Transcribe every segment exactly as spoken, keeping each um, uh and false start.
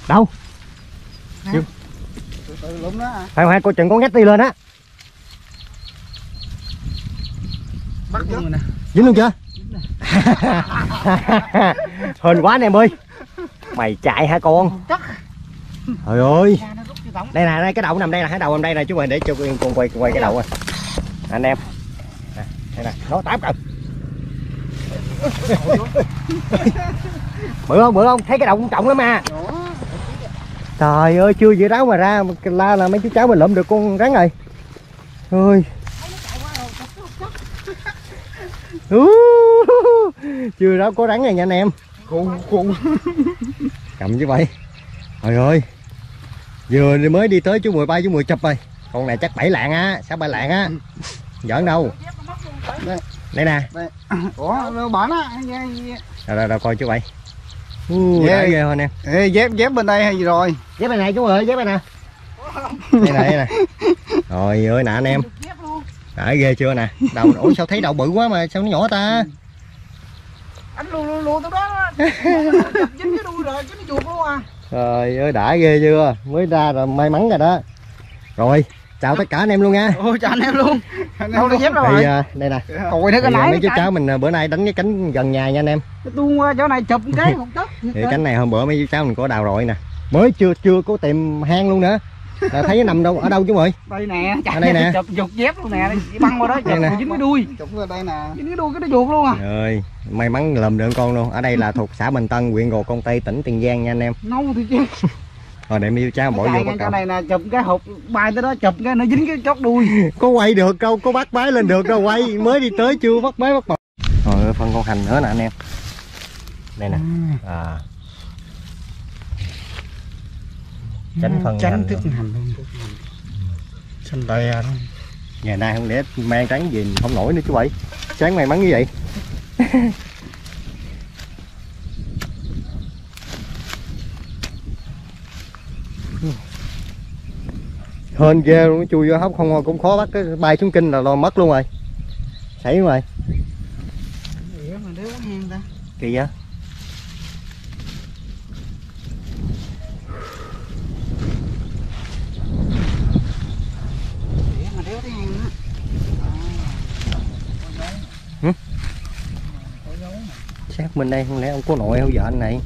Đâu? Từ từ lụm đó à. Phải phải coi chừng con ngách đi lên á. Bắt dính rồi nè. Dính luôn chưa? Hên quá anh em ơi. Mày chạy hả con? Trời ơi. Đây nè, đây cái đầu nằm đây nè, cái đầu nằm đây nè chú ơi, để cho con quay quay cái đầu rồi. Anh em. Nè, đây nè, nó tám rồi. Bự không, bự không? Thấy cái đầu cũng trọng lắm à. Trời ơi, chưa vừa ráo mà ra la là mấy chú cháu mình lụm được con rắn rồi. Ơi. Chưa ráo có rắn này nha anh em. Khùng khùng. Cầm chứ vậy. Trời ơi. Vừa mới đi tới chú Mười bay chú Mười chụp rồi. Con này chắc bảy lạng á, sáu bảy lạng á. Giỡn đâu. Đây, đây nè. Đây. Ủa, nó bả nó. Rồi, rồi, rồi coi chú vậy. Uh, ghê ghê anh em. Ê, dép dép bên đây hay gì rồi? Dép bên này chú ơi, dép bên nè. Đây nè, đây nè. Rồi ơi nè anh em. Đấy ghê chưa nè. Đầu ủa sao thấy đầu bự quá mà sao nó nhỏ ta? Anh lùi lùi lùi tao đó. Dính cái đuôi rồi, dính cái chuột luôn à. Trời ơi đã ghê chưa? Mới ra rồi may mắn rồi đó. Rồi, chào tất cả anh em luôn nha. Ôi chào anh em luôn. Đâu nó dép đâu rồi? Đây nè. Còi nó cái nãy. Mấy chú cháu mình bữa nay đánh cái cánh gần nhà nha anh em. Tuôn qua chỗ này chụp cái một tấc. Thì cánh này hôm bữa mấy chú cháu mình có đào rồi nè. Mới chưa chưa có tìm hang luôn nữa. Là thấy nó nằm đâu ở đâu chú ơi? Đây nè, ở đây nè. Chụp chuột dép luôn nè, băng qua đó chụp dính cái đuôi. Chụp ở đây nè. Dính cái đuôi cái nó chuột luôn à. Rồi, may mắn lùm được con luôn. Ở đây là thuộc xã Bình Tân, huyện Gò Công Tây, tỉnh Tiền Giang nha anh em. Nâu thì chứ. Rồi để mấy cháu bỏ vô bắt cái này nè, chụp cái hộp bay tới đó chụp cái nó dính cái chót đuôi. Có quay được đâu, có bắt bái lên được đâu quay, mới đi tới chưa bắt bái bắt bật. Rồi phân con hành nữa nè anh em. Đây nè. À. Tránh phần tránh hành thức hành luôn. Xanh đè đó. Ngày nay không lẽ mang trắng gì không nổi nữa chú bảy. Sáng may mắn như vậy. Hên ghê luôn, chui vô hốc không cũng khó bắt, cái bay xuống kinh là lo mất luôn rồi. Sảy rồi. Kỳ vậy? Hử? Sát bên đây không lẽ ông có nội không vợ anh này?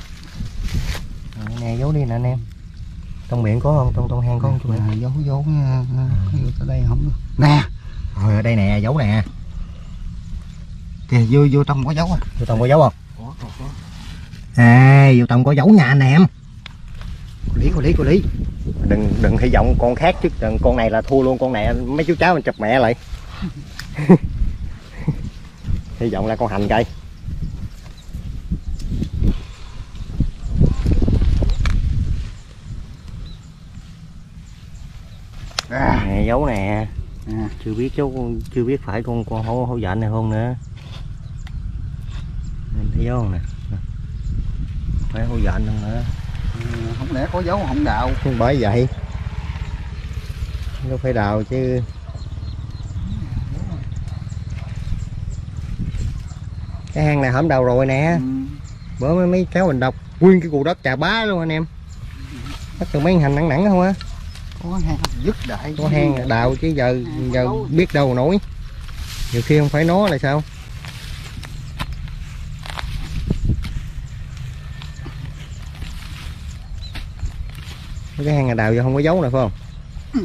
Nè giấu đi nè anh em. Trong miệng có không? Trong trong hang có không chú mình? À, giấu giấu ở đây không được. Nè. Rồi ở đây nè, giấu nè. Kìa vô vô trong có dấu à? Vô trong có dấu không? Có có có. À, vô trong có dấu nha anh em. Cô lý cô lý cô lý. Đừng đừng hy vọng con khác chứ, đừng, con này là thua luôn, con này mấy chú cháu mình chụp mẹ lại. Hy vọng là con hành cây. À. Nè dấu nè. À. Chưa biết chú chưa biết phải con con hổ hổ dạnh này không nữa. Mình thấy dấu không nè. Phải hổ dạnh không nữa. Ừ, không lẽ có dấu không đào. Bởi vậy. Nó phải đào chứ. Cái hang này hổm đào rồi nè. Ừ. Bữa mấy mấy cháu mình đọc nguyên cái cù đất trà bá luôn anh em. Bắt từ mấy hành nặng nặng không á. Có hang dứt đại. Có hang đào chứ giờ giờ biết đâu nổi. Nhiều khi không phải nó là sao? Cái hang là đào giờ không có dấu nè phải không? Ừ.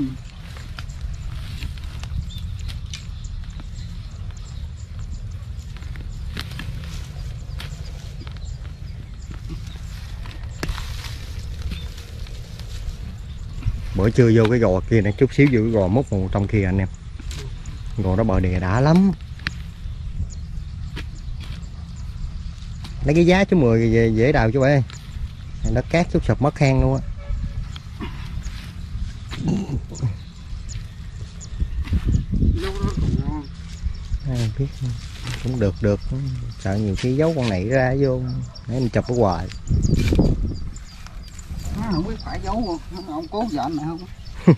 Bữa trưa vô cái gò kia này, chút xíu vô cái gò múc một trong kia anh em. Gò đó bờ đè đã lắm. Lấy cái giá chú Mười về dễ đào chú ơi. Đất cát chút sụp mất hang luôn á. À, biết cũng được được, sợ nhiều khi giấu con này ra vô để mình chụp ở hoài. À, không biết phải giấu không, ông cố vợ này không?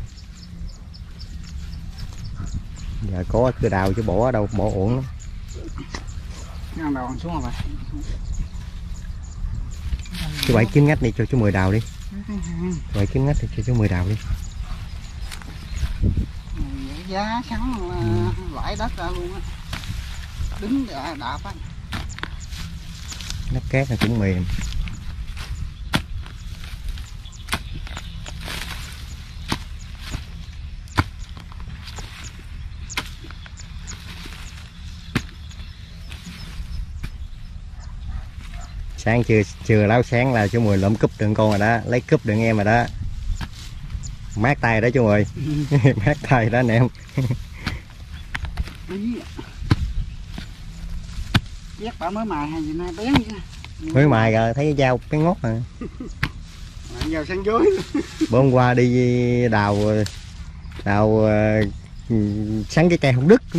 Giờ có cứ đào chứ bỏ ở đâu, bỏ uổng lắm. Cái đào xuống rồi. Chú Bảy kiếm ngách đi cho chú Mười đào đi. Rồi kiếm ngách thì cho chú Mười đào đi. Giá sắn lãi đất ra luôn á. Đứng đạp á. Nắp cát này cũng mềm. Sáng chưa chưa láo sáng là chú Mười lượm cúp đựng con rồi đó, lấy cúp đựng em rồi đó. Mát tay đó chú Mười. Mát tay đó anh em. Biết bà mới mài hay gì nay bén vậy? Mới mài rồi thấy dao cái ngót à. Dao sang dưới. Bữa hôm qua đi đào đào uh, sắn cái cây không đứt.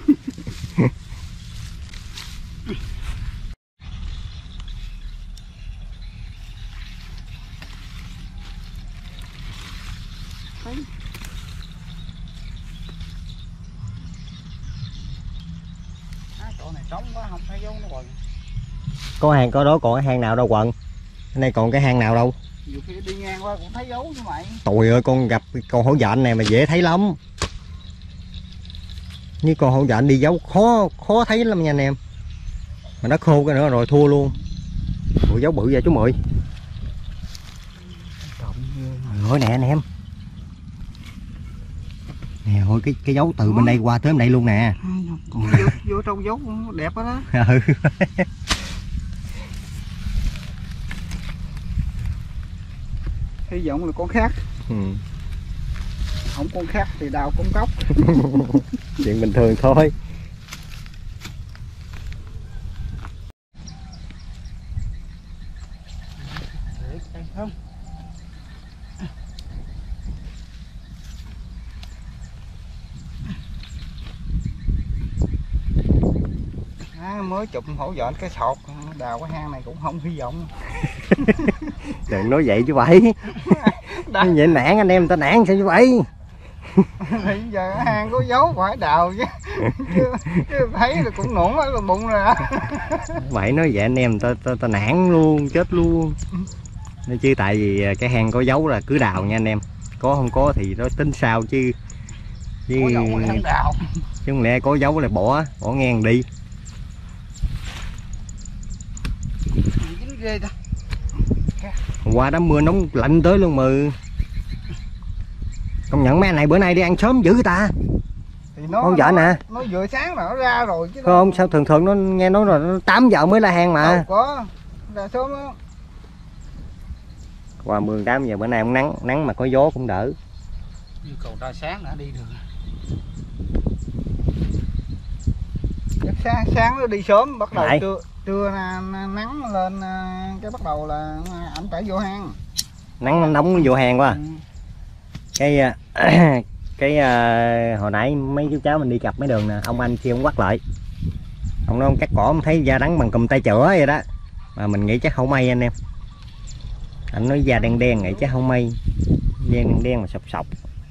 Chỗ này trống quá không thấy dấu nó quần. Có hang có đó, còn cái hang nào đâu quần. Cái này còn cái hang nào đâu. Nhiều khi đi ngang qua cũng thấy dấu như vậy. Trời ơi, con gặp con hổ dạnh này mà dễ thấy lắm. Như con hổ dạnh đi dấu khó khó thấy lắm nha anh em. Mà nó khô cái nữa rồi thua luôn. Ủa dấu bự vậy chú Mười. Rồi nè anh em. Nè thôi cái cái dấu từ bên đây qua tới bên đây luôn nè. Còn vô, vô trong dấu đẹp đó. đó. Ừ. Hy vọng là con khác. Ừ. Không con khác thì đào con cốc. Chuyện bình thường thôi. Không. À, mới chụp hổ dọn cái sọt đào cái hang này cũng không hy vọng. Đừng nói vậy chứ vậy. Nói vậy nản anh em, ta nản sao như vậy. Bây giờ cái hang có dấu phải đào chứ. chứ, chứ thấy là cũng nổn ở bụng rồi. Vậy nói vậy anh em ta, ta, ta nản luôn, chết luôn. Nói chứ tại vì cái hang có dấu là cứ đào nha anh em. Có không có thì nó tính sao chứ. Chứ có dấu mà không đào. chứ không lẽ có dấu là bỏ bỏ ngang đi. Ghê ta. Hôm qua đám mưa nóng lạnh tới luôn mà. Công nhận mấy anh này bữa nay đi ăn sớm dữ ta. Thì nó không giỡn nè. Nó vừa sáng là nó ra rồi chứ. Không sao thường thường nó nghe nói rồi tám giờ mới la hang mà. Đâu có ra sớm đó. Qua mười tám giờ bữa nay cũng nắng, nắng mà có gió cũng đỡ. Như cầu ra sáng đã đi được. Chắc sáng sáng nó đi sớm bắt đầu trưa trưa nắng lên cái bắt đầu là ảnh phải vô hang. Nắng nóng vô hang quá. Ừ. Cái cái uh, hồi nãy mấy chú cháu mình đi cặp mấy đường nè, ông anh kia ông quắt lại. Ông nói ông cắt cỏ ông thấy da đắng bằng cùm tay chữa vậy đó. Mà mình nghĩ chắc không may anh em. Anh nói da đen đen nghĩ chắc không may. Đen đen đen mà sọc sọc.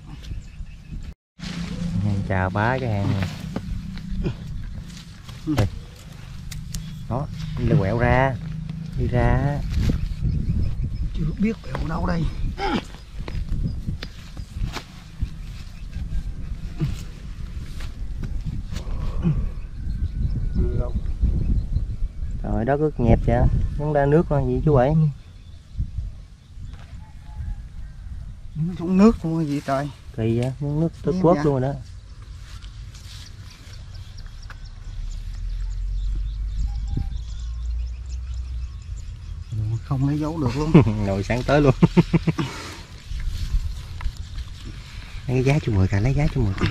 Chào bá cái hàng này. Đó, đi quẹo ra. Đi ra. Chưa biết quẹo đâu đây. Rồi đó cứ nhẹp chưa? Nó ra nước thôi gì chú bảy. Nó xuống nước luôn gì trời. Kỳ vậy, nước tức quất luôn rồi đó. Không lấy dấu được luôn. Ngồi sáng tới luôn. Lấy cái giá cho mười cả, lấy giá cho mười.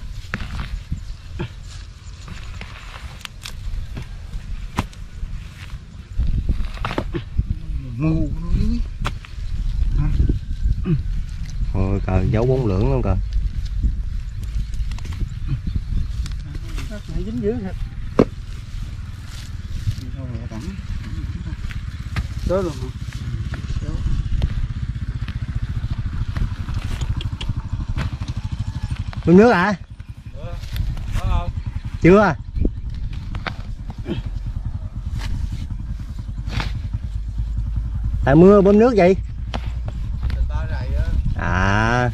Ngu. Rồi cờ dấu bốn lưỡng luôn cờ. Này dính dữ thật. Tới luôn hả? Bơm nước à? Ừ. Chưa. Tại mưa bơm nước vậy. À.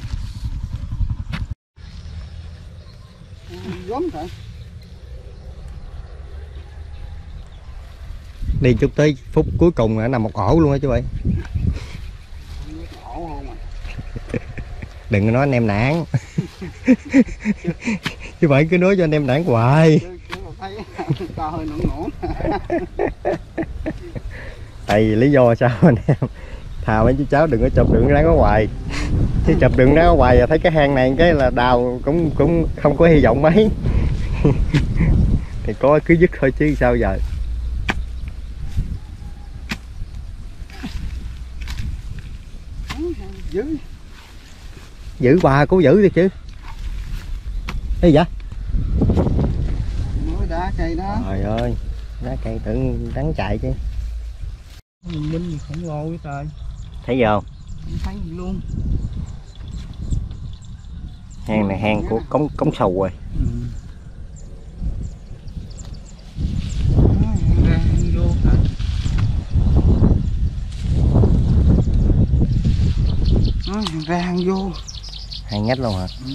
Gớm rồi. Đi chút tới phút cuối cùng là nằm một ổ luôn á chú ơi. Ổ không à. Đừng có nói anh em nản. Chứ phải cứ nói cho anh em nản hoài. Tại vì lý do sao anh em? Thà mấy chú cháu đừng có chụp đường rắn ở ngoài. Chứ chụp đường rắn ở ngoài thấy cái hang này cái là đào cũng cũng không có hy vọng mấy. Thì có cứ dứt thôi chứ sao giờ. Giữ. Giữ bà cố giữ đi chứ. Cái gì vậy? Mới đá cây đó. Trời ơi, đá cây tưởng rắn chạy chứ. Minh gì khổng lồ vậy trời. Thấy giờ không? Không thấy gì luôn. Hang này hang của cống cống sầu rồi. Ừ. Đó, ra vô hả? Đó, ra hang vô. Hang nhách luôn hả? Ừ.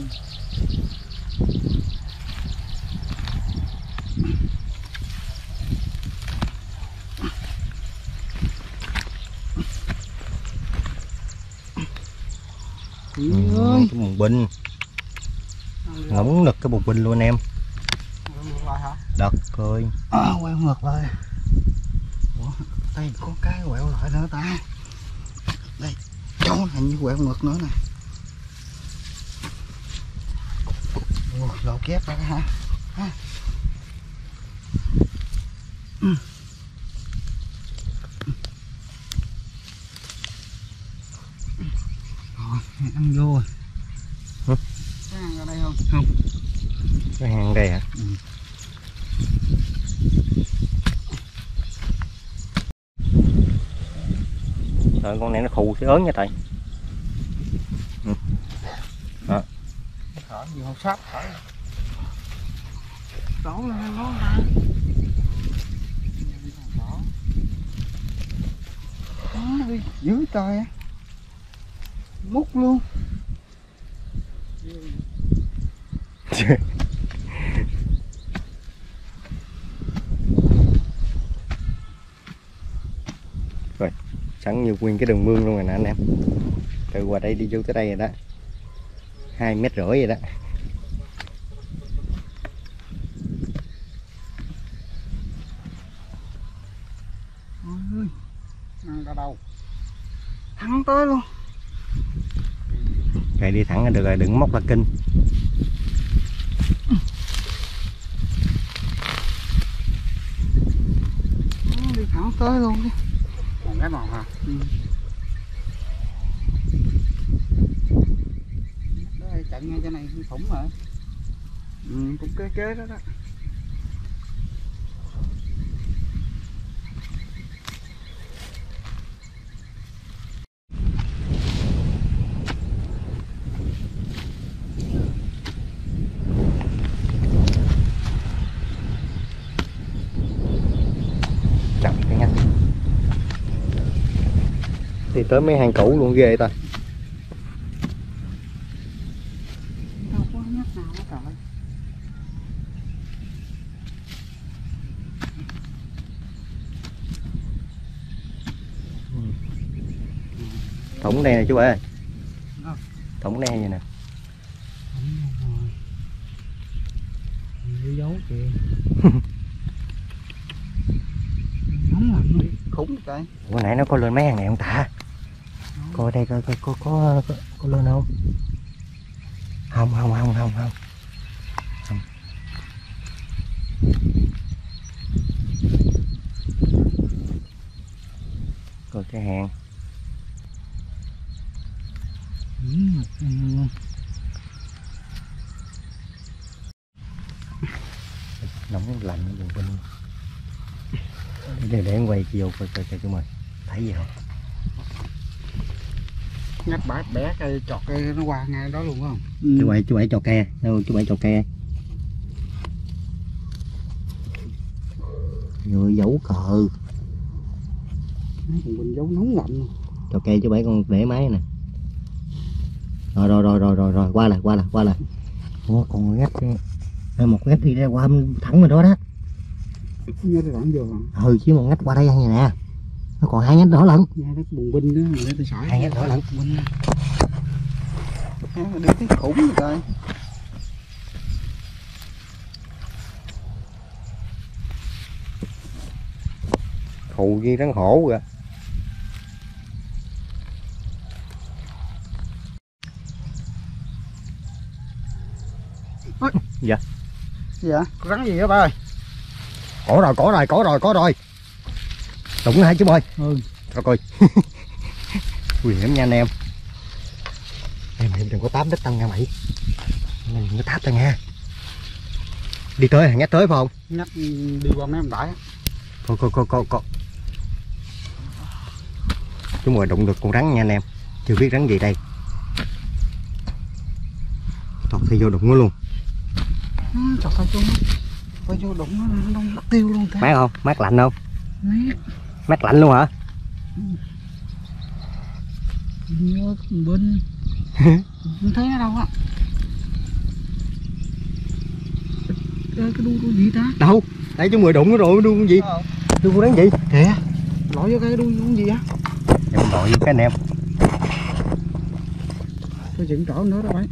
Ừ, cái bùng binh ngóng nực cái bùng binh luôn em. Đất ơi. À, quẹo ngược lại. Ủa, đây có cái quẹo lại nữa ta. Đây, chỗ này như quẹo ngược nữa nè. Ủa, lột kép ra hả? Ha. Ừ. Rồi, ăn vô rồi. Hả? Có ăn ở đây không? Không. Cái hang đây hả? Ừ. Rồi con này nó khù cái ớn nha thầy. Ừ. Đó. Thở gì không sắp thở. Đổ lên nó ta. Đó, đi giữ trời á. Múc luôn. Rồi sẵn như nguyên cái đường mương luôn rồi nè anh em. Từ qua đây đi vô tới đây rồi đó, hai mét rưỡi vậy đó. Ôi, ăn ra đâu thắng tới luôn. Rồi đi thẳng là được rồi, đừng móc ra kinh. Đi thẳng tới luôn đi. Còn cái nào hả? Ừ. Đây, chạy ngay cái này thủng rồi. Ừ, cũng kế kế đó đó. Chậm cái nha. Đi tới mấy hang cũ luôn ghê ta. Đâu có nhắc nào đó trời. Thủng đây nè chú ơi. Thủng đây vậy nè. Đi dấu kìa. Nóng lạnh đi. Khủng trời. Bữa nãy nó có lên mấy hàng này không ta? Coi đây coi coi có có có, có lên không? Không không không không không. Không. Coi cái hàng. Ừ, ừ. Nóng lạnh ở vùng bên. Để để anh quay chiều coi coi coi chúng mày thấy gì không? Ngắt bãi bé cây chọt cây nó qua ngay đó luôn không? Ừ. Chú bảy chú bảy trò ke, đâu chú bảy trò ke. Người giấu cờ. Mình giấu nóng lạnh luôn. Trò ke chú bảy con để máy nè. Rồi rồi rồi rồi rồi rồi qua lại qua lại qua lại. Ủa, còn ngách một ngách đi ra qua thẳng bên đó đó. Ngách đoạn vô rồi. Ừ chứ một ngách qua đây như nè. Nó còn hai ngách nữa lận. Nghe cái bùng binh đó để tôi sỏi. Hai ngách nữa lận. Đi cái khủng rồi coi. Khù gì rắn hổ kìa. Dạ. Dạ, có rắn gì đó ba ơi? Có rồi, có rồi, có rồi, có rồi. Đụng nó hả chú ơi? Ừ. Rồi coi. Nguy hiểm nha anh em. Em em đừng có tám đất tăng nha mày. Đừng có táp tao nha. Đi tới hả? Nhắc tới phải không? Nhắc đi qua mấy ông đại á. Coi coi coi coi coi. Chúng rồi đụng được con rắn nha anh em. Chưa biết rắn gì đây. Thôi thì vô đụng nó luôn. À, trời ơi chung. Coi vô đụng nó nó mất tiêu luôn thế. Mát không? Mát lạnh không? Mát. Mát lạnh luôn hả? Nhớ con bên. Không thấy nó đâu á. Ê, cái đu đu gì ta? Đâu? Đây chúng người đụng nó rồi, đu con gì? Ờ. Đu con rắn gì? Kìa. Lội vô cái đu con gì á? Em lội vô cái anh em. Tôi dựng trỏ nữa đó bạn.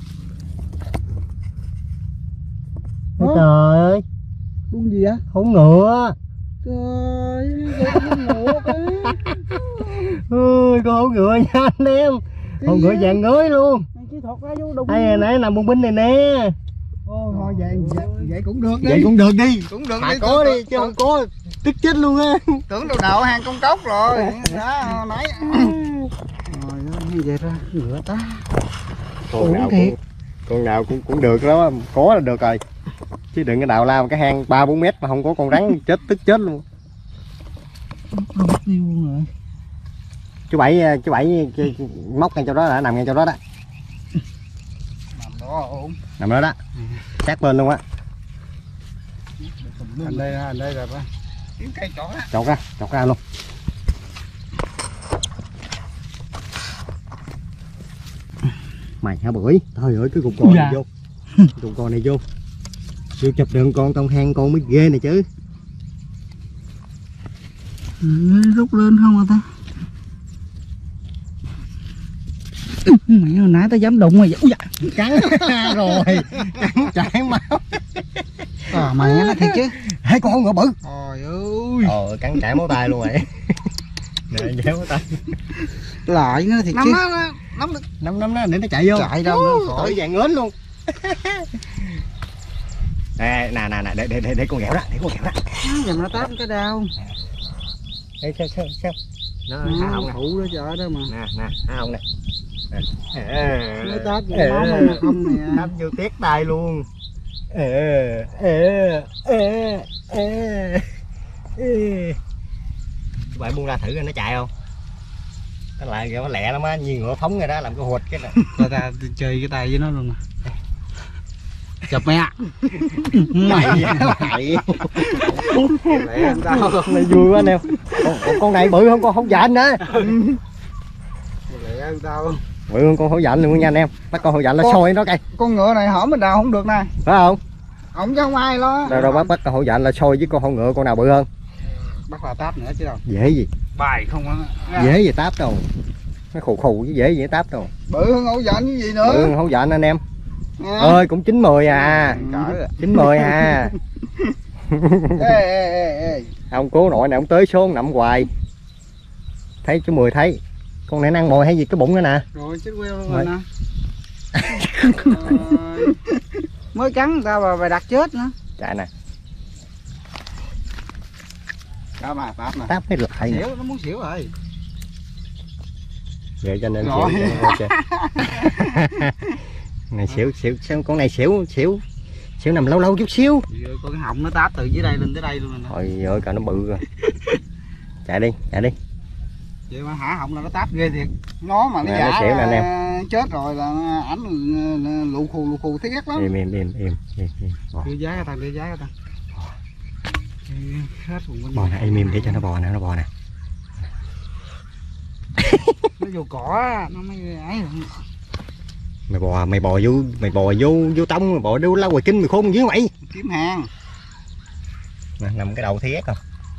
Ôi trời ơi. Đu gì á? Hổ ngựa. Trời ơi, con ngựa kìa. Ôi con hổ ngựa nha anh em. Hổ ngựa vàng ngới luôn. Chứ thuật ra vô đụng. Đây nãy nằm bùng binh này nè. Ô thôi vậy, vậy vậy cũng được đi. Vậy cũng được đi. Cũng được Mà đi. có Tưởng- đi chứ không có tức chết luôn á. Tưởng đâu đậu hang công cốc rồi. Đó nãy. Rồi nó như vậy ra ngựa ta. Con nào cũng, con nào cũng cũng được đó, có là được rồi. Chứ đừng có đào lao cái hang ba bốn mét mà không có con rắn chết tức chết luôn. Đâu mất tiêu luôn rồi. Chú Bảy chú Bảy móc ngay chỗ đó đã, nằm ngay chỗ đó đó. Nằm đó ổn. Nằm đó đó. Sát bên luôn á. Anh đây anh đây rồi ba. Kiếm cây chỏ á. Chọt ra, chọt ra luôn. Mày hả bưởi, trời ơi cái cục cò này vô. Cục cò này vô. Chưa chụp được con trong hang con mới ghê này chứ. Ừ, rút lên không à ta? Mẹ hồi nãy tao dám đụng mày. Ui dạ. Cắn rồi, cắn chảy máu. À mày nó thiệt chứ. Hai con ngựa bự. Trời ơi. Ờ cắn chảy máu tay luôn rồi. Nè déo máu tay. Lại nó thiệt chứ. Nắm được. Nắm nắm nó để nó chạy vô. Chạy đâu nó khỏi vàng ngến luôn. Nè nè nè để để để, để con ghẹo đó, để con ghẹo đó. Giờ nó táp cái đau. Ê sao sao sao. Nó há hông nè. Thủ đó chợ đó mà. Nè nè há hông nè. Nó táp vô máu mà không nè. Táp vô tét tay luôn. Ê ê ê ê ê. Các bạn buông ra thử nó chạy không? Nó lại kìa, nó lẹ lắm á, như ngựa phóng rồi đó, làm cái hụt cái này. Rồi ta chơi cái tay với nó luôn nè. Chụp mẹ. Mày vậy. Lẹ sao con này vui quá anh em. Con, con này bự hơn con hổ dạnh nữa. Lẹ tao. Bự hơn con hổ dạnh luôn nha anh em. Bắt con hổ dạnh nó sôi nó cây. Con ngựa này hổm mình đào không được nè. Phải không? Ổng chứ không ai lo. Đâu đâu bắt bắt con hổ dạnh là sôi với con hổ ngựa con nào bự hơn. Bắt là táp nữa chứ đâu. Dễ gì. Bài không á. Dễ gì táp đâu. Nó khù khù chứ dễ gì táp đâu. Bự hơn hổ dạnh cái gì nữa. Bự hơn hổ dạnh anh em. À. Ơi cũng chín mười à. chín mười à. Ê ê ê ê. Ông cố nội này ông tới số nằm hoài. Thấy chú Mười thấy. Con này ăn mồi hay gì cái bụng nữa nè. Rồi chết queo luôn rồi nè. Mới cắn tao mà mày đặt chết nữa. Chạy nè. Táp mà táp nè. Táp cái lại nè. Xỉu nó muốn xỉu rồi. Vậy cho nên xỉu. Này xỉu xỉu sao con này xỉu xỉu xỉu nằm lâu lâu chút xíu. Con cái họng nó táp từ dưới đây lên tới đây luôn nè. Trời ơi cả nó bự rồi. Chạy đi chạy đi. Vậy mà hả họng là nó táp ghê thiệt. Nó mà nó nè, giả nó xỉu nè anh em. chết rồi là ảnh lụ khù lụ khù thấy ghét lắm. Im im im im im im. Đưa giá thằng đưa giá thằng. Hết vùng bên. Bò nè im im để cho nó bò nè nó bò nè. Nó vô cỏ nó mới ấy. Mày bò mày bò vô mày bò vô vô tông mày bò đâu lao ngoài kinh mày khôn dưới mày. Kiếm hàng. Nè, nằm cái đầu thấy ghét không?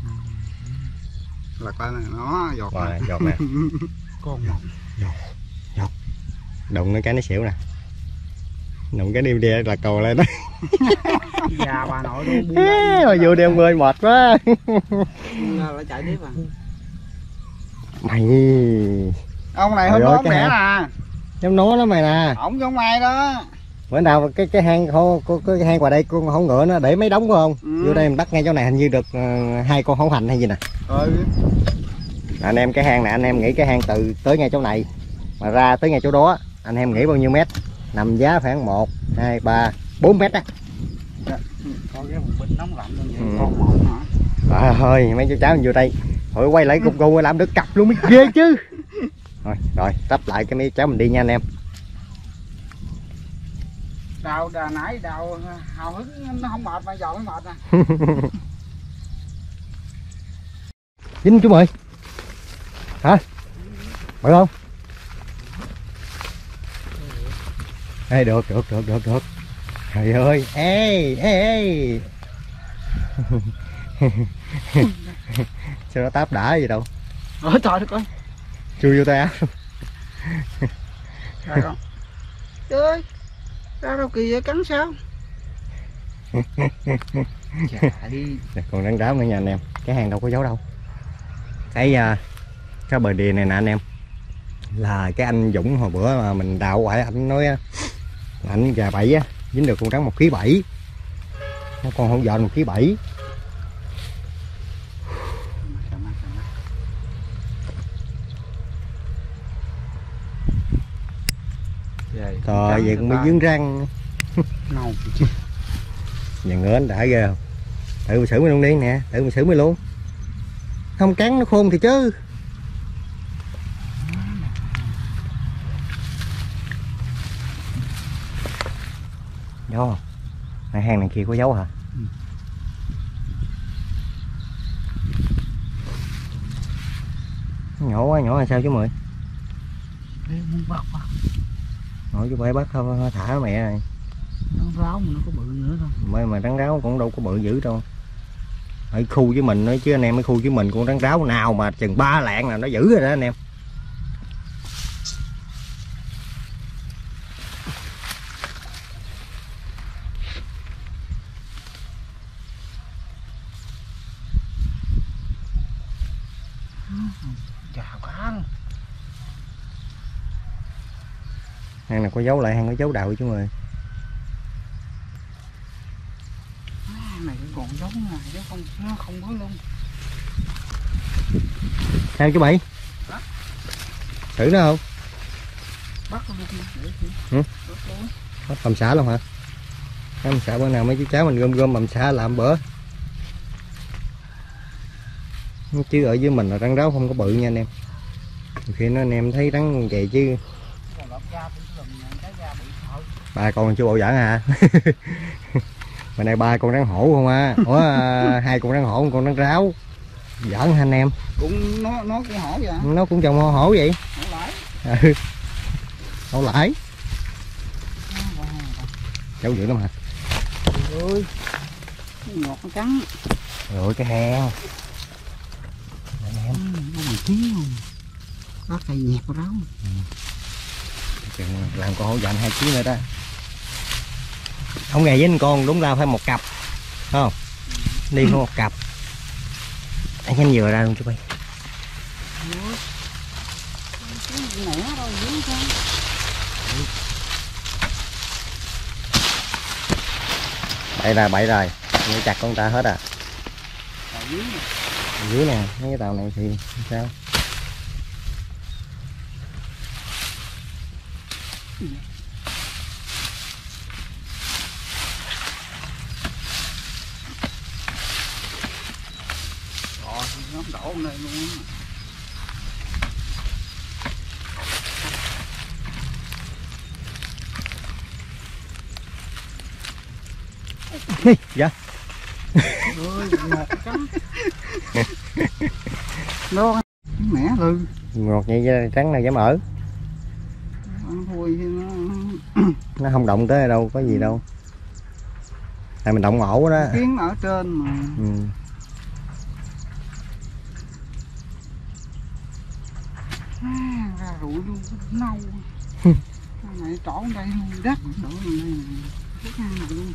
Lật lên này nó giọt Rồi, giọt nè. Con một. Giọt. Giọt. Đụng cái nó xỉu nè. Đụng cái đêm đe là cò lên đó. Già bà nội luôn. Mà vô đêm bơi mệt quá. Nó chạy tiếp à. Mày. Ông này hôm đó mẹ nè. Giống nó đó mày nè. Ổng giống mày đó. Bữa nào cái cái hang không cái hang qua đây con không ngựa nó để mấy đống phải không? Ừ. Vô đây mình bắt ngay chỗ này hình như được uh, hai con hổ hành hay gì nè. Ừ. Anh em cái hang này anh em nghĩ cái hang từ tới ngay chỗ này mà ra tới ngay chỗ đó anh em nghĩ bao nhiêu mét? Nằm giá khoảng một, hai, ba, bốn mét á. Dạ. Có cái một bình nóng lạnh luôn vậy. Ừ. Con một hả? À thôi mấy chú cháu mình vô đây. Thôi quay lại cục cù làm được cặp luôn mới ghê chứ. Rồi, rồi tấp lại cái mấy cháu mình đi nha anh em. Đào đà nãy đào hào hứng nó không mệt mà giờ mới mệt nè. Dính chú mời. Hả? Phải không? Ê được được được được được. Trời ơi, ê ê ê. Sao nó táp đã gì đâu. Ôi trời đất ơi. Chui vô tay áo. Trời con. Trời ơi. Ra đâu kìa cắn sao? Chà đi. Còn rắn ráo nữa nha anh em. Cái hang đâu có giấu đâu. Cái uh, cái bờ đìa này nè anh em. Là cái anh Dũng hồi bữa mà mình đào hoài anh nói là anh gà bảy á dính được con rắn một ký bảy. Nó con hổ dọn một ký bảy. Trời vậy cũng mới dướng răng. Nhà ngứa anh đã ghê không? Tự mình xử mới luôn đi nè, tự mình xử mới luôn. Không cắn nó khôn thì chứ. Giấu không? Hai hang này kia có dấu hả? Ừ. Nhỏ quá, nhỏ là sao chú Mười? Nói chú bảy bắt thôi, thả mẹ này. Rắn ráo mà nó có bự nữa thôi. Mấy mà rắn ráo cũng đâu có bự dữ đâu. Ở khu với mình nói chứ anh em, ở khu với mình con rắn ráo nào mà chừng ba lạng là nó dữ rồi đó anh em. Chào con. Hang này có dấu lại, hang có dấu đầu chú ơi. Này còn giống này chứ không nó không có luôn. Sao chú Bảy? Đó. Thử nó không? Bắt luôn ừ? Bắt bầm xả luôn hả? Bầm xả bữa nào mấy chú cháu mình gom gom bầm xả làm bữa. Chứ ở dưới mình là rắn ráo không có bự nha anh em. Khi nó anh em thấy rắn vậy chứ. Ba con chưa bộ giỡn hả? Bên này ba con rắn hổ không à? Ủa hai con rắn hổ, một con rắn ráo. Giỡn hả anh em? Cũng nó nó cũng hổ vậy. Nó cũng trồng hổ, hổ vậy. Hổ lãi. Ừ. Hổ lãi. Cháu dữ lắm hả? Ôi. Ngọt nó cắn. Rồi cái heo. Ừ, nó mày khí không? Có cây nhẹt vào đó. Ừ. Làm con hổ dạnh hai ký nữa đó. Không nghề với anh con đúng ra phải một cặp. Phải không? Đi phải một cặp. Anh nhanh vừa ra luôn chú Bay. Bậy rồi, bậy rồi. Nó chặt con ta hết à. Dưới nè, mấy cái tàu này thì sao? Nó đổ này luôn. Đi, dạ. Ôi, ngọt cắn. Nó mẻ lư. Ngọt vậy trắng nào dám ở. Ăn thôi chứ nó Nó không động tới đâu có gì đâu. Tại mình động ổ đó. Kiến ở trên mà. Ừ. À, ra rụi luôn nâu. Cái này trỏ đây luôn đất đổ này rất ăn luôn.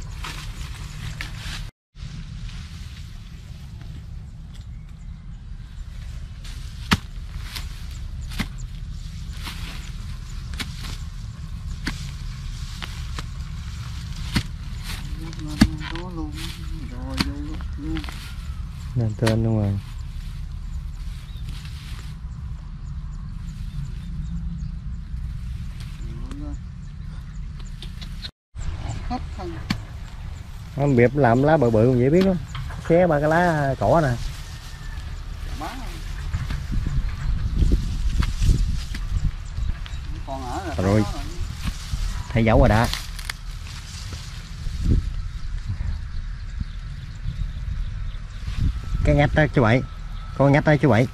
Đó luôn rồi vô luôn Lên tên luôn rồi. hết thân. Nó biệp làm lá bự bự cũng dễ biết lắm. Xé ba cái lá cỏ nè. Còn ở là Rồi. Thấy dấu rồi đã. Cái ngách đó chú Bảy. Con ngách đó chú Bảy.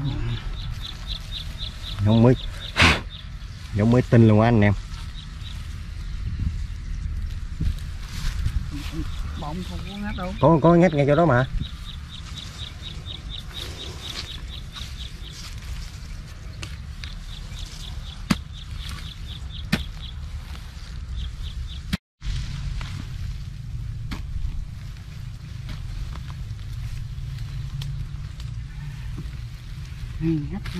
Không mới giống mới tin luôn á anh em. Bông không có ngách đâu. Có có ngách ngay chỗ đó mà. Ừ, ngách luôn.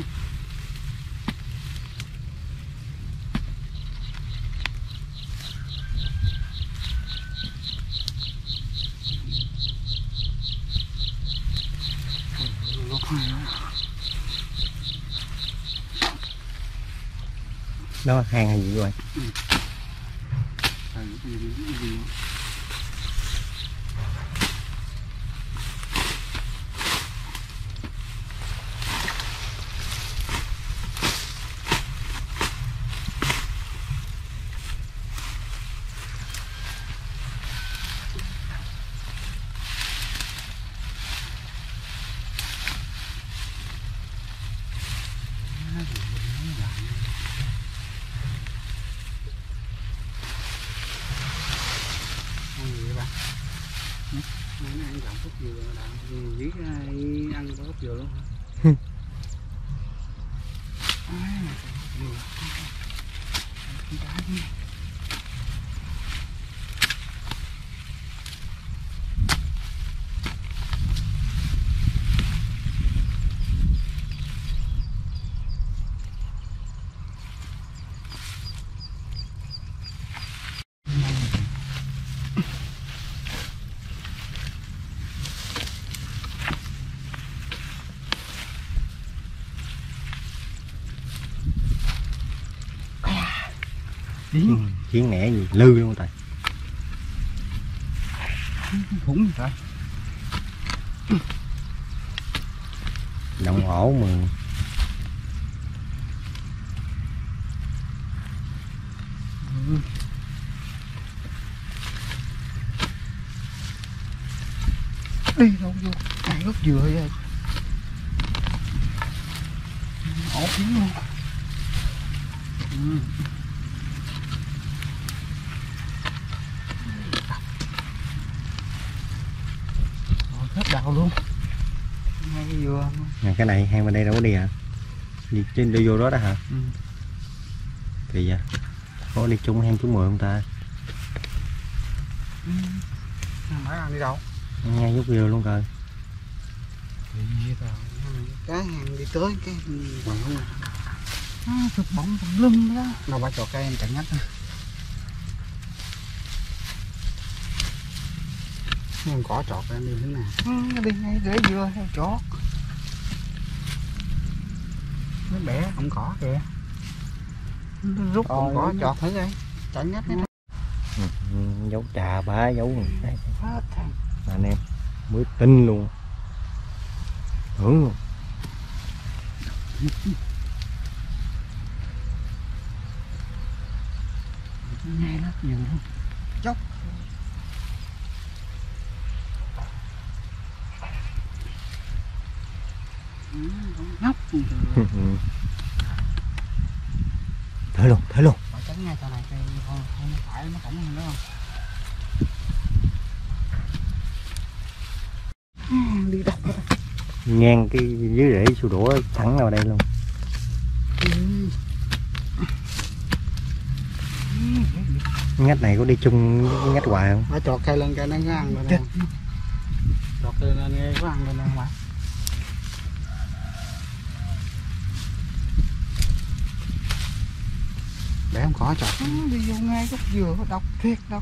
Đó hang hay gì rồi. Ừ. Ăn gạo cốt dừa đã biết ai ăn cốt dừa luôn hả? Chiến, chiến nẻ gì lư luôn tài. Khủng gì vậy? Động ổ mà. Ừ. Đi đâu vô hai gốc dừa vậy. Ổ kiến luôn. Ừ. Hết đào luôn. Hai cái dừa. À, cái này hang bên đây đâu có đi hả? Đi trên đi vô đó đó hả? Ừ. Kỳ vậy. Có đi chung hang chú mười không ta? Ừ. Phải ăn đi đâu? Ngay giúp dừa luôn coi. Cái hàng đi tới cái quần luôn. À, thực bóng tùm lum đó. Đâu phải cho cây em chẳng ngắt thôi. Con cỏ trọt em đi thế nào? Ừ, đi ngay rễ dưa theo chót. Nó bẻ ống cỏ kìa. Nó rút ống cỏ chọt thử coi. Chẳng ngắt hết. Ừ, ừ, dấu trà bá dấu này. Hết thằng. Anh em mới tin luôn. Hưởng luôn. Ngay lắm nhiều luôn. Chốc. Nhóc. Thở luôn, thở luôn. cổng ngay chỗ này cây không không phải nó cổng nữa không. Đi đâu ngang cái dưới rễ su đũa thẳng vào đây luôn. Ngách này có đi chung với ngách hoài không? Phải chọt cây lên cây nó ăn rồi nè. Chọt cây lên nghe có ăn rồi nè mà. Để không có chọt. Đi vô ngay gốc dừa có độc thiệt độc.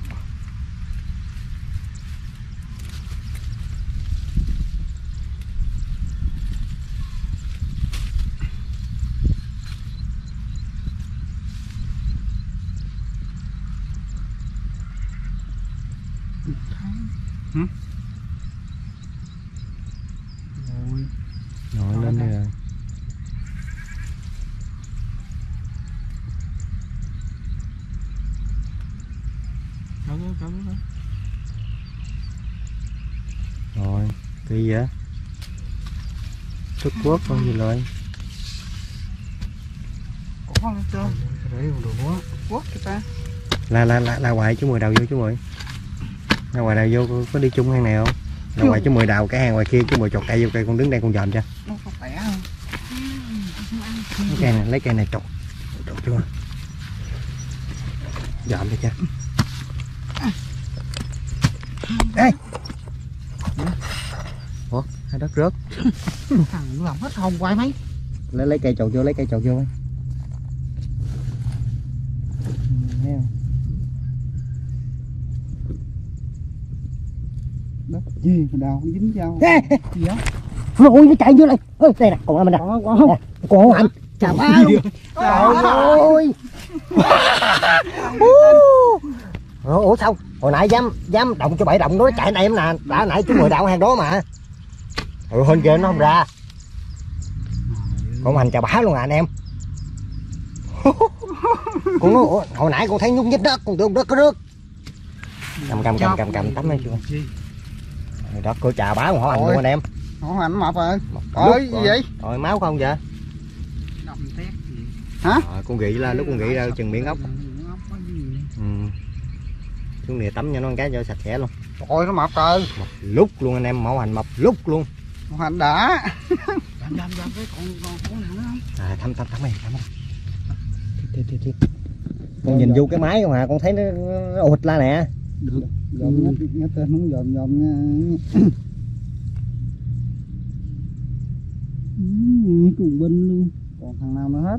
Hử? Rồi. Nổi lên đây rồi. Đâu đâu đâu đâu. Rồi, kỳ vậy? Thức quốc không gì lời. Có lên trơn. Để đồ quá. Quốc cho ta. La la la la hoài chú Mười đầu vô chú Mười. La hoài đầu vô có, có đi chung hang này không? La hoài chú Mười đào cái hang ngoài kia chú Mười chọt cây vô cây con đứng đây con dòm cho. Nó có khỏe không? Lấy cây này, lấy cây này chọt. Chọt chưa? Dòm cho cha. Ê! Ủa, hai đất rớt. Thằng nó làm hết hồn quay mấy. Lấy lấy cây chọt vô, lấy cây chọt vô. Thấy không? Đất gì mà đào không dính dao. Gì đó? Rồi nó chạy vô đây. Ơi, đây nè, còn anh mình nè. Có không? Còn anh. Chào ba luôn. Trời ơi. Ủa sao? Hồi nãy dám dám động cho bảy động nó chạy này em nè. Đã nãy chú Mười đạo hàng đó mà. Ừ, hên kia nó không ra. Con hành chào bá luôn à anh em. Con nó ủa, hồi nãy con thấy nhúc nhích đó, con tưởng đất có nước. Cầm cầm cầm cầm cầm tắm đây chưa? Đất của chà bá con hỏi hành luôn anh em. Hỏi hành mập rồi. Ôi gì vậy? Rồi máu không vậy? Hả? Rồi, con gị ra lúc con gị ra chừng miếng ốc. Ừ. Xuống nè tắm cho nó một cái cho sạch sẽ luôn. Ôi nó mập rồi. Mập lúc luôn anh em, mẫu hành mập lúc luôn. Mẫu hành đã. Dầm dầm dầm cái con con con nào nữa không? À thăm thăm thăm này, thăm này. Thiệt thiệt thiệt. Con nhìn vô cái máy không à, con thấy nó, nó ụt la nè. Được. Dòm nó nó tên không dòm dòm nha. Cùng binh luôn. Còn thằng nào nữa hết.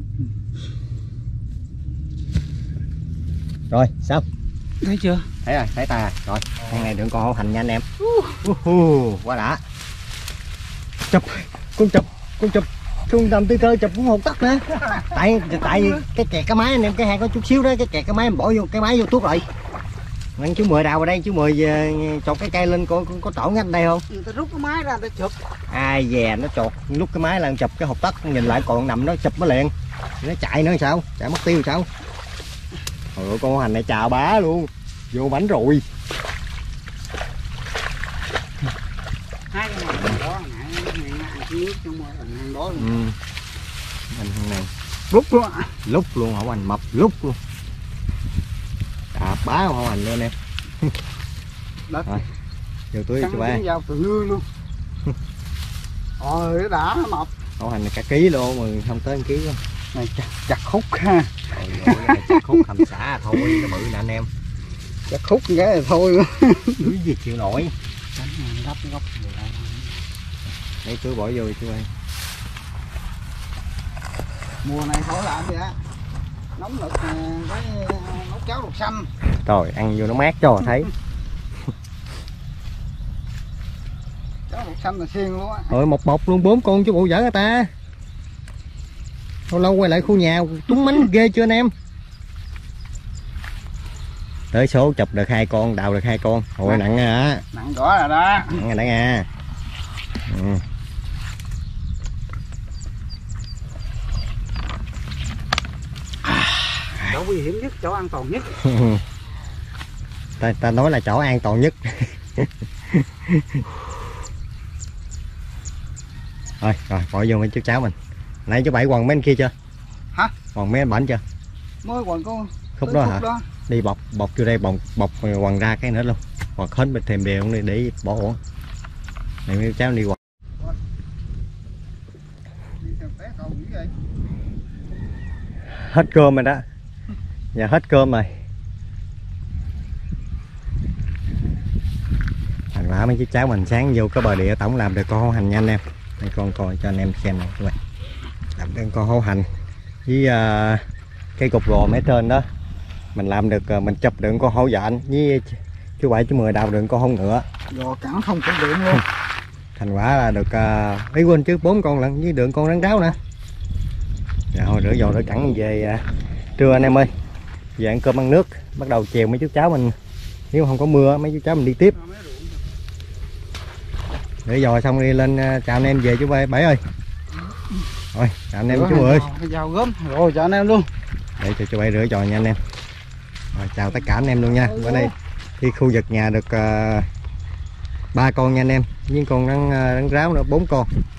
Rồi xong. Thấy chưa? Thấy rồi, thấy ta rồi. Thằng này đừng còn hậu hành nha anh em. Uh, uh, quá đã. Chụp, con chụp, con chụp. Con nằm tươi tơi chụp cũng một tấc nữa. Tại tại cái kẹt cái máy anh em, cái hang có chút xíu đó, cái kẹt cái máy em bỏ vô cái máy vô tuốt rồi. Nên chú Mười đào vào đây, chú Mười chọt cái cây lên có có, có trổ ngách đây không? Người ta rút cái máy ra để chụp. Ai dè nó chọt lúc cái máy lên chụp cái hộp tấc, nhìn lại còn nằm nó chụp nó liền. Nó chạy nữa sao? Chạy mất tiêu sao? Trời ơi, con hành này chà bá luôn. Vô bánh rồi. Hai cái này đó ngại ngại nước trong môi hàng đó luôn. Ừ. Hành này Lúc luôn. lúc luôn hậu hành mập lúc luôn. Chà bá hậu hành luôn em. Đất. Rồi. Vô túi cho ba. Dao từ lương luôn. Ôi nó đã mập. Hậu hành này cả ký luôn mà không tới một ký luôn. Này chặt chặt khúc ha. Trời ơi, này chặt khúc hầm xả thôi nó bự nè anh em. Chặt khúc cái này thôi. Dưới gì chịu nổi. Đánh gấp góc Lấy túi bỏ vô chú ơi. Mùa này khỏi làm gì á. Nóng lực cái nấu cháo luộc xanh. Rồi ăn vô nó mát cho thấy. Cháo luộc xanh là xiên luôn á. Rồi một bọc luôn bốn con chứ bộ dở người ta. Lâu lâu quay lại khu nhà túng mánh ghê chưa anh em. Tới số chụp được hai con, đào được hai con. Hồi nặng hả? Nặng rõ rồi đó. Nặng rồi đó nha. Ừ. Chỗ nguy hiểm nhất, chỗ an toàn nhất. ta, ta nói là chỗ an toàn nhất. Rồi, rồi bỏ vô mấy chú cháu mình. Nãy chú Bảy quần mấy anh kia chưa? Hả? Quần mấy anh bảnh chưa? Mới quần con Khúc đó hả? Đó. Đi bọc bọc vô đây bọc bọc quằn ra cái nữa luôn. Hoặc hết bên thềm đều để, để bỏ ổ. Này cháu đi quằn. Hết cơm rồi đó. Dạ hết cơm rồi. Thành quả mấy chú cháu mình sáng vô cái bờ địa tổng làm được con hổ hành nha anh em. Đây con coi cho anh em xem này các bạn. Làm được con hổ hành với uh, cây cục gò mấy trên đó. Mình làm được uh, mình chụp được con hổ dạn với chú bảy chú mười đào được con hổ ngựa. Gò cẳng không cũng được luôn. Thành quả là được uh, ý quên chứ bốn con lận với được con rắn ráo nữa. Dạ thôi rửa dò rửa cẳng về uh, trưa anh em ơi. Về ăn cơm ăn nước, bắt đầu chiều mấy chú cháu mình nếu không có mưa mấy chú cháu mình đi tiếp. Để dò xong đi lên chào anh em về chú Bảy ơi. Rồi chào anh em chú Mười ơi. Chào gớm rồi chào anh em luôn. Để cho chú Bảy rửa dò nha anh em. Rồi chào tất cả anh em luôn nha. Bữa nay khi khu vực nhà được ba uh, con nha anh em, với con rắn rắn ráo nữa bốn con.